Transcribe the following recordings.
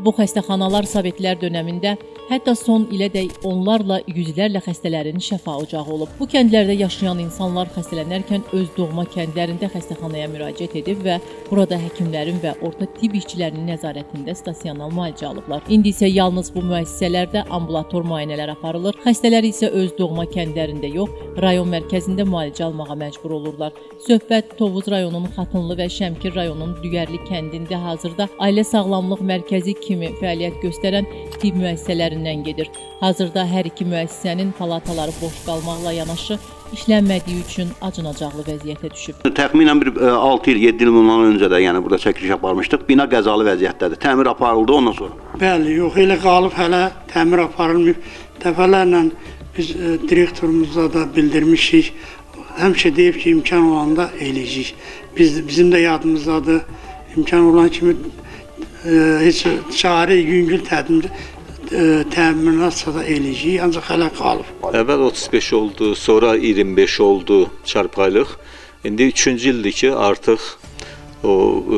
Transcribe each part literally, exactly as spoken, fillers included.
Bu xəstəxanalar Sovetlər dönəmində hətta son ilədək onlarla, yüzlərlə xəstələrin şəfa ocağı olub. Bu kəndlərdə yaşayan insanlar xəstələnərkən öz doğma kəndlərində xəstəxanaya müraciət edib və burada həkimlərin və orta tibb işçilərinin nəzarətində stasionar müalicə alıblar. İndi isə yalnız bu müəssisələrdə ambulator müayinələr aparılır. Xəstələr isə öz doğma kəndlərində yox, rayon mərkəzində müalicə almağa məcbur olurlar. Söhbət Tovuz rayonunun Xatınlı və Şəmkir rayonunun Dügərli kəndində hazırda ailə sağlamlıq mərkəzi kimi fəaliyyət göstərən tibb müəssisələrindən gedir. Hazırda hər iki müəssisənin palataları boş qalmaqla yanaşı işlənmədiyi üçün acınacaqlı vəziyyətə düşüb. Təxminən bir altı il, yeddi il bundan öncə də yəni burada çəkiliş aparmışdıq. Bina qəzalı vəziyyətdədir. Təmir aparıldı ondan sonra. Bəli, yox, elə qalıb hələ təmir aparılmayıb. Dəfələrlə biz e, direktorumuza da bildirmişik. Həmişə deyib ki, imkan olanda eləyəcəyik. Biz, bizim də yadımızdadır. İmkan olan kimi e, heç çarə, yüngül tədbir təminatsa da eləyəcəyik, ancaq hələ qalıb. Əvvəl otuz beş oldu, sonra iyirmi beş oldu çarpayılıq. İndi üçüncü ildir ki, artıq o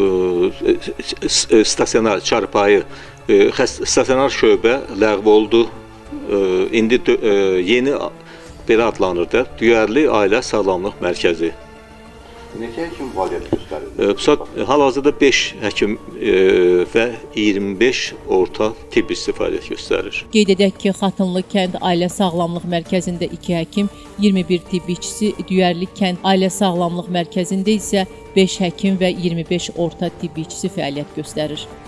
e, stasionar çarpayı, e, stasionar şöbə ləğv oldu. E, indi e, yeni belə adlanır da, Dügərli Ailə Sağlamlıq Mərkəzi. Neçə həkim fəaliyyət göstərir? Hal-hazırda beş həkim e, və iyirmi beş orta tibb işçisi fəaliyyət göstərir. Qeyd edək ki, Xatınlı kənd Ailə Sağlamlıq Mərkəzində iki həkim, iyirmi bir tibb işçisi, Dügərli kənd Ailə Sağlamlıq Mərkəzində isə beş həkim və iyirmi beş orta tibb işçisi fəaliyyət göstərir.